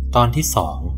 ตอนที่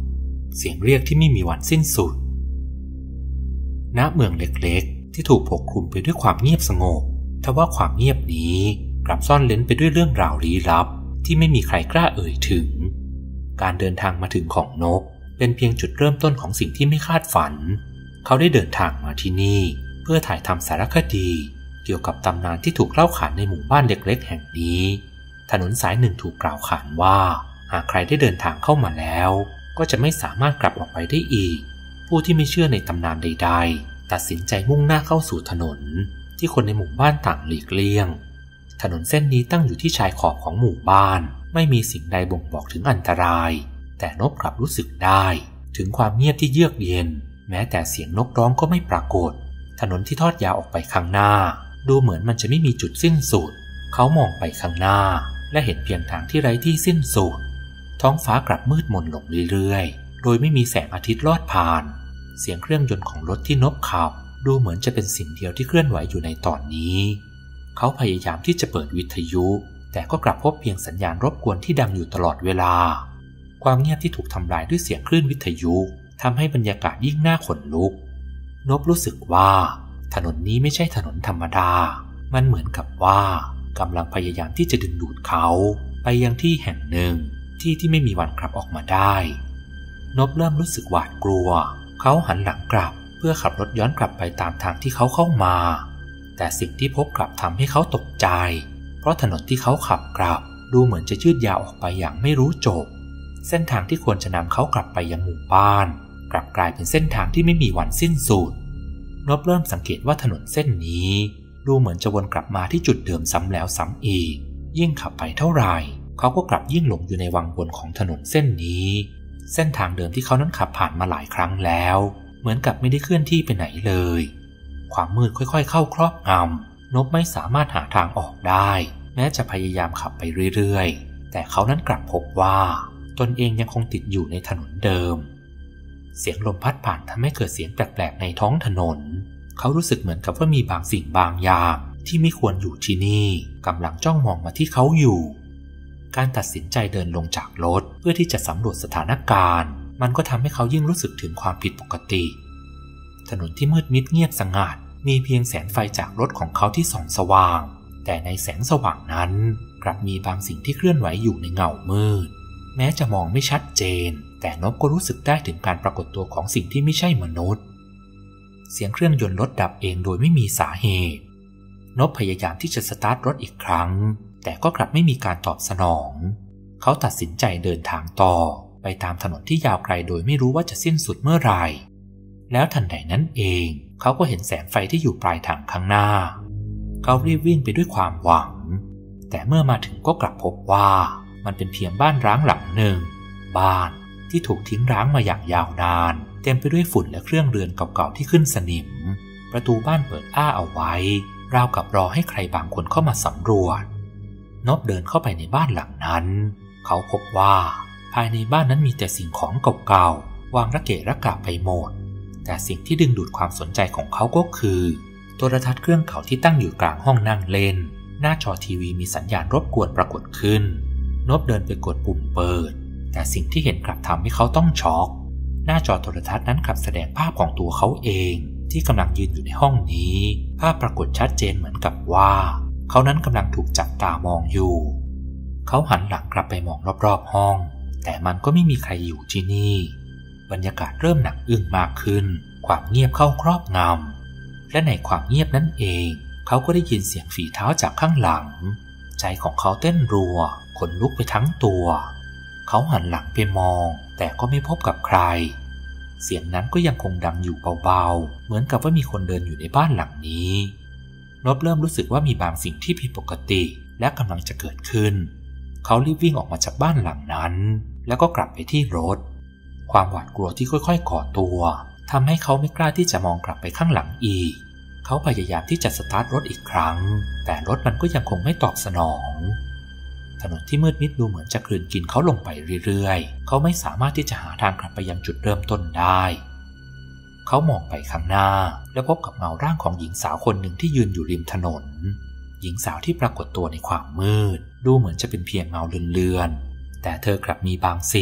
2เสียงเรียกที่ไม่มีวันสิ้นสุดณเมืองเล็กๆที่ถูกปกคลุมไปด้วยความเงียบสงบทว่าความเงียบนี้กลับซ่อนเร้นไปด้วยเรื่องราวลี้ลับที่ไม่มีใครกล้าเอ่ยถึงการเดินทางมาถึงของนกเป็นเพียงจุดเริ่มต้นของสิ่งที่ไม่คาดฝันเขาได้เดินทางมาที่นี่เพื่อถ่ายทำสารคดีเกี่ยวกับตำนานที่ถูกเล่าขานในหมู่บ้านเล็กๆแห่งนี้ถนนสายหนึ่งถูกกล่าวขานว่าหากใครได้เดินทางเข้ามาแล้วก็จะไม่สามารถกลับออกไปได้อีกผู้ที่ไม่เชื่อในตำนานใดๆตัดสินใจมุ่งหน้าเข้าสู่ถนนที่คนในหมู่บ้านต่างหลีกเลี่ยงถนนเส้นนี้ตั้งอยู่ที่ชายขอบของหมู่บ้านไม่มีสิ่งใดบ่งบอกถึงอันตรายแต่นกกลับรู้สึกได้ถึงความเงียบที่เยือกเย็นแม้แต่เสียงนกร้องก็ไม่ปรากฏถนนที่ทอดยาวออกไปข้างหน้าดูเหมือนมันจะไม่มีจุดสิ้นสุดเขามองไปข้างหน้าและเห็นเพียงทางที่ไร้ที่สิ้นสุดท้องฟ้ากลับมืดมนลงเรื่อยๆโดยไม่มีแสงอาทิตย์ลอดผ่านเสียงเครื่องยนต์ของรถที่นกขับดูเหมือนจะเป็นสิ่งเดียวที่เคลื่อนไหวอยู่ในตอนนี้เขาพยายามที่จะเปิดวิทยุแต่ก็กลับพบเพียงสัญญาณรบกวนที่ดังอยู่ตลอดเวลาความเงียบที่ถูกทำลายด้วยเสียงคลื่นวิทยุทำให้บรรยากาศยิ่งน่าขนลุกนบรู้สึกว่าถนนนี้ไม่ใช่ถนนธรรมดามันเหมือนกับว่ากำลังพยายามที่จะดึงดูดเขาไปยังที่แห่งหนึ่งที่ไม่มีวันกลับออกมาได้นบเริ่มรู้สึกหวาดกลัวเขาหันหลังกลับเพื่อขับรถย้อนกลับไปตามทางที่เขาเข้ามาแต่สิ่งที่พบกลับทำให้เขาตกใจเพราะถนนที่เขาขับกลับดูเหมือนจะยืดยาวออกไปอย่างไม่รู้จบเส้นทางที่ควรจะนำเขากลับไปยังหมู่บ้านกลับกลายเป็นเส้นทางที่ไม่มีวันสิ้นสุดนบเริ่มสังเกตว่าถนนเส้นนี้ดูเหมือนจะวนกลับมาที่จุดเดิมซ้ำแล้วซ้ำอีกยิ่งขับไปเท่าไหร่เขาก็กลับยิ่งหลงอยู่ในวังวนของถนนเส้นนี้เส้นทางเดิมที่เขานั้นขับผ่านมาหลายครั้งแล้วเหมือนกับไม่ได้เคลื่อนที่ไปไหนเลยความมืดค่อยๆเข้าครอบงำนบไม่สามารถหาทางออกได้แม้จะพยายามขับไปเรื่อยๆแต่เขานั้นกลับพบว่าตนเองยังคงติดอยู่ในถนนเดิมเสียงลมพัดผ่านทำให้เกิดเสียงแปลกๆในท้องถนนเขารู้สึกเหมือนกับว่ามีบางสิ่งบางอย่างที่ไม่ควรอยู่ที่นี่กำลังจ้องมองมาที่เขาอยู่การตัดสินใจเดินลงจากรถเพื่อที่จะสำรวจสถานการณ์มันก็ทำให้เขายิ่งรู้สึกถึงความผิดปกติถนนที่มืดมิดเงียบสงัดมีเพียงแสงไฟจากรถของเขาที่ส่องสว่างแต่ในแสงสว่างนั้นกลับมีบางสิ่งที่เคลื่อนไหวอยู่ในเงามืดแม้จะมองไม่ชัดเจนแต่นบก็รู้สึกได้ถึงการปรากฏตัวของสิ่งที่ไม่ใช่มนุษย์เสียงเครื่องยนต์รถดับเองโดยไม่มีสาเหตุนบพยายามที่จะสตาร์ทรถอีกครั้งแต่ก็กลับไม่มีการตอบสนองเขาตัดสินใจเดินทางต่อไปตามถนนที่ยาวไกลโดยไม่รู้ว่าจะสิ้นสุดเมื่อไหร่แล้วทันใดนั้นเองเขาก็เห็นแสงไฟที่อยู่ปลายทางข้างหน้าเขารีบวิ่งไปด้วยความหวังแต่เมื่อมาถึงก็กลับพบว่ามันเป็นเพียงบ้านร้างหลังหนึ่งบ้านที่ถูกทิ้งร้างมาอย่างยาวนานเต็มไปด้วยฝุ่นและเครื่องเรือนเก่าๆที่ขึ้นสนิมประตูบ้านเปิดอ้าเอาไว้ราวกับรอให้ใครบางคนเข้ามาสำรวจนบเดินเข้าไปในบ้านหลังนั้นเขาพบว่าภายในบ้านนั้นมีแต่สิ่งของเก่าๆวางระเกะระกะไปหมดแต่สิ่งที่ดึงดูดความสนใจของเขาก็คือโทรทัศน์เครื่องเก่าที่ตั้งอยู่กลางห้องนั่งเล่นหน้าจอทีวีมีสัญญาณรบกวนปรากฏขึ้นนบเดินไปกดปุ่มเปิดแต่สิ่งที่เห็นกลับทำให้เขาต้องช็อกหน้าจอโทรทัศน์นั้นกลับแสดงภาพของตัวเขาเองที่กำลังยืนอยู่ในห้องนี้ภาพปรากฏชัดเจนเหมือนกับว่าเขานั้นกำลังถูกจับตามองอยู่เขาหันหลังกลับไปมองรอบๆห้องแต่มันก็ไม่มีใครอยู่ที่นี่บรรยากาศเริ่มหนักอึ้งมากขึ้นความเงียบเข้าครอบงำและในความเงียบนั้นเองเขาก็ได้ยินเสียงฝีเท้าจากข้างหลังใจของเขาเต้นรัวขนลุกไปทั้งตัวเขาหันหลังไปมองแต่ก็ไม่พบกับใครเสียงนั้นก็ยังคงดังอยู่เบาๆเหมือนกับว่ามีคนเดินอยู่ในบ้านหลังนี้นบเริ่มรู้สึกว่ามีบางสิ่งที่ผิดปกติและกำลังจะเกิดขึ้นเขารีบวิ่งออกมาจากบ้านหลังนั้นแล้วก็กลับไปที่รถความหวาดกลัวที่ค่อยๆก่อตัวทำให้เขาไม่กล้าที่จะมองกลับไปข้างหลังอีกเขาพยายามที่จะสตาร์ทรถอีกครั้งแต่รถมันก็ยังคงไม่ตอบสนองถนนที่มืดมิดดูเหมือนจะกลืนกินเขาลงไปเรื่อยๆเขาไม่สามารถที่จะหาทางกลับไปยังจุดเริ่มต้นได้เขามองไปข้างหน้าและพบกับเงาร่างของหญิงสาวคนหนึ่งที่ยืนอยู่ริมถนนหญิงสาวที่ปรากฏตัวในความมืดดูเหมือนจะเป็นเพียงเงาเลือนๆแต่เธอกลับมีบางสิ่ง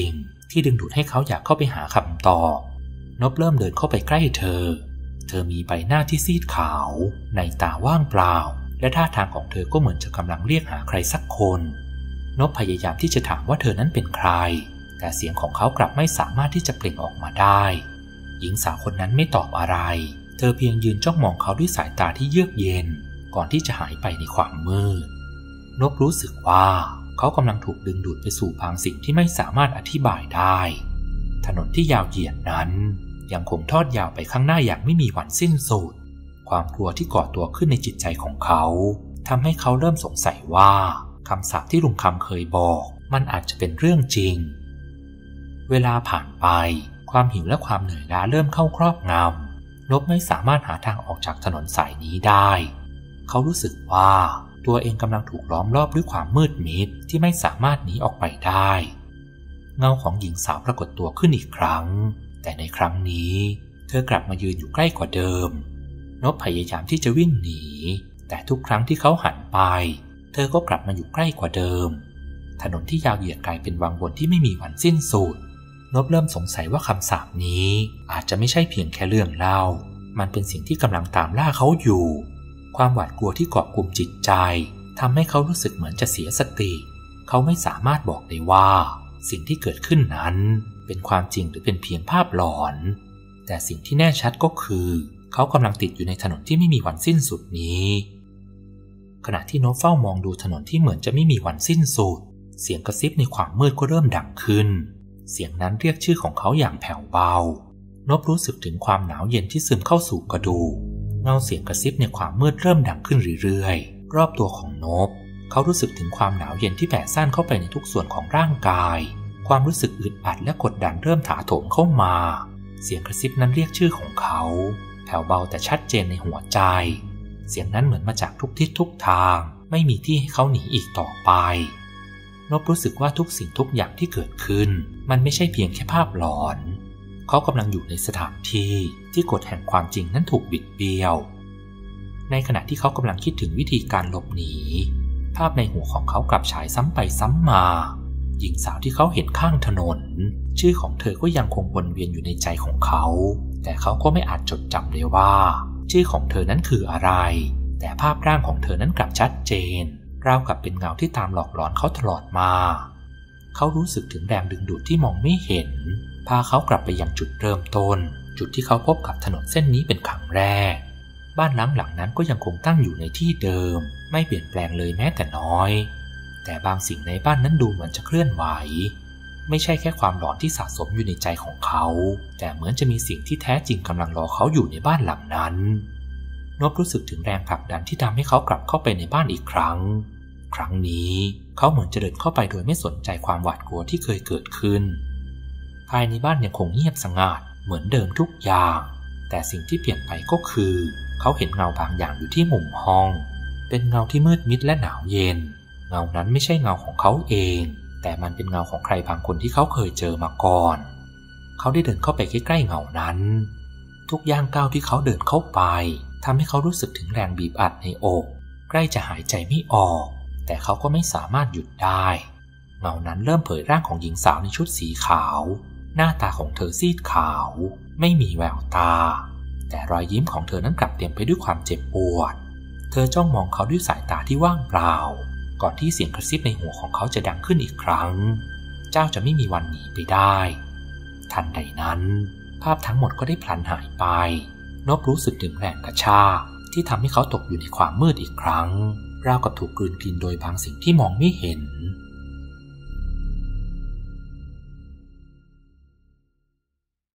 ที่ดึงดูดให้เขาอยากเข้าไปหาคำตอบนบเริ่มเดินเข้าไปใกล้เธอมีใบหน้าที่ซีดขาวในตาว่างเปล่าและท่าทางของเธอก็เหมือนจะกำลังเรียกหาใครสักคนนบพยายามที่จะถามว่าเธอนั้นเป็นใครแต่เสียงของเขากลับไม่สามารถที่จะเปล่งออกมาได้หญิงสาวคนนั้นไม่ตอบอะไรเธอเพียงยืนจ้องมองเขาด้วยสายตาที่เยือกเย็นก่อนที่จะหายไปในความมืดนบรู้สึกว่าเขากำลังถูกดึงดูดไปสู่บางสิ่งที่ไม่สามารถอธิบายได้ถนนที่ยาวเหยียดนั้นยังคงทอดยาวไปข้างหน้าอย่างไม่มีวันสิ้นสุดความกลัวที่ก่อตัวขึ้นในจิตใจของเขาทำให้เขาเริ่มสงสัยว่าคำสาปที่ลุงคำเคยบอกมันอาจจะเป็นเรื่องจริงเวลาผ่านไปความหิวและความเหนื่อยล้าเริ่มเข้าครอบงำนบไม่สามารถหาทางออกจากถนนสายนี้ได้เขารู้สึกว่าตัวเองกำลังถูกล้อมรอบด้วยความมืดมิดที่ไม่สามารถหนีออกไปได้เงาของหญิงสาวปรากฏตัวขึ้นอีกครั้งแต่ในครั้งนี้เธอกลับมายืนอยู่ใกล้กว่าเดิมนบพยายามที่จะวิ่งหนีแต่ทุกครั้งที่เขาหันไปเธอก็กลับมาอยู่ใกล้กว่าเดิมถนนที่ยาวเหยียดกลายเป็นวังวนที่ไม่มีวันสิ้นสุดนบเริ่มสงสัยว่าคำสาปนี้อาจจะไม่ใช่เพียงแค่เรื่องเล่ามันเป็นสิ่งที่กำลังตามล่าเขาอยู่ความหวาดกลัวที่เกาะกลุ่มจิตใจทำให้เขารู้สึกเหมือนจะเสียสติเขาไม่สามารถบอกได้ว่าสิ่งที่เกิดขึ้นนั้นเป็นความจริงหรือเป็นเพียงภาพหลอนแต่สิ่งที่แน่ชัดก็คือเขากำลังติดอยู่ในถนนที่ไม่มีวันสิ้นสุดนี้ขณะที่นบเฝ้ามองดูถนนที่เหมือนจะไม่มีวันสิ้นสุดเสียงกระซิบในความมืดก็เริ่มดังขึ้นเสียงนั้นเรียกชื่อของเขาอย่างแผ่วเบานบรู้สึกถึงความหนาวเย็นที่ซึมเข้าสู่กระดูกเงาเสียงกระซิบในความมืดเริ่มดังขึ้นเรื่อยๆรอบตัวของนบเขารู้สึกถึงความหนาวเย็นที่แผ่ซ่านเข้าไปในทุกส่วนของร่างกายความรู้สึกอึดอัดและกดดันเริ่มถาโถมเข้ามาเสียงกระซิบนั้นเรียกชื่อของเขาแผ่วเบาแต่ชัดเจนในหัวใจเสียงนั้นเหมือนมาจากทุกทิศทุกทางไม่มีที่ให้เขาหนีอีกต่อไปนบรู้สึกว่าทุกสิ่งทุกอย่างที่เกิดขึ้นมันไม่ใช่เพียงแค่ภาพหลอนเขากำลังอยู่ในสถานที่กฎแห่งความจริงนั้นถูกบิดเบี้ยวในขณะที่เขากำลังคิดถึงวิธีการหลบหนีภาพในหัวของเขากลับฉายซ้ำไปซ้ำมาหญิงสาวที่เขาเห็นข้างถนนชื่อของเธอก็ยังคงวนเวียนอยู่ในใจของเขาแต่เขาก็ไม่อาจจดจำได้ว่าชื่อของเธอนั้นคืออะไรแต่ภาพร่างของเธอนั้นกลับชัดเจนราวกับเป็นเงาที่ตามหลอกหลอนเขาตลอดมาเขารู้สึกถึงแรงดึงดูดที่มองไม่เห็นพาเขากลับไปยังจุดเริ่มต้นจุดที่เขาพบกับถนนเส้นนี้เป็นครั้งแรกบ้านหลังนั้นก็ยังคงตั้งอยู่ในที่เดิมไม่เปลี่ยนแปลงเลยแม้แต่น้อยแต่บางสิ่งในบ้านนั้นดูเหมือนจะเคลื่อนไหวไม่ใช่แค่ความหลอนที่สะสมอยู่ในใจของเขาแต่เหมือนจะมีสิ่งที่แท้จริงกำลังรอเขาอยู่ในบ้านหลังนั้นนบรู้สึกถึงแรงผลักดันที่ทำให้เขากลับเข้าไปในบ้านอีกครั้งนี้เขาเหมือนจะเดินเข้าไปโดยไม่สนใจความหวาดกลัวที่เคยเกิดขึ้นภายในบ้านยังคงเงียบสงัดเหมือนเดิมทุกอย่างแต่สิ่งที่เปลี่ยนไปก็คือเขาเห็นเงาบางอย่างอยู่ที่มุมห้องเป็นเงาที่มืดมิดและหนาวเย็นเงานั้นไม่ใช่เงาของเขาเองแต่มันเป็นเงาของใครบางคนที่เขาเคยเจอมาก่อนเขาได้เดินเข้าไปใกล้ๆเงานั้นทุกย่างก้าวที่เขาเดินเข้าไปทำให้เขารู้สึกถึงแรงบีบอัดในอกใกล้จะหายใจไม่ออกแต่เขาก็ไม่สามารถหยุดได้เงานั้นเริ่มเผยร่างของหญิงสาวในชุดสีขาวหน้าตาของเธอซีดขาวไม่มีแววตาแต่รอยยิ้มของเธอนั้นกลับเต็มไปด้วยความเจ็บปวดเธอจ้องมองเขาด้วยสายตาที่ว่างเปล่าก่อนที่เสียงกระซิบในหัวของเขาจะดังขึ้นอีกครั้งเจ้าจะไม่มีวันหนีไปได้ทันใดนั้นภาพทั้งหมดก็ได้พลันหายไปนบรู้สึกถึงแรงกระชากที่ทำให้เขาตกอยู่ในความมืดอีกครั้งราวกับถูกกลืนกินโดยบางสิ่งที่มองไม่เห็น